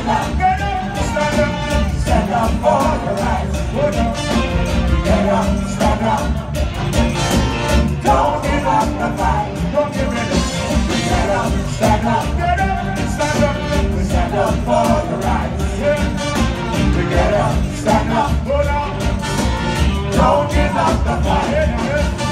stand up for your rights. Get up, stand up. Don't give up the fight. Don't give it up. Get up, stand up. Get up, stand up. We stand up for your rights. We get up, stand up. Don't give up the fight.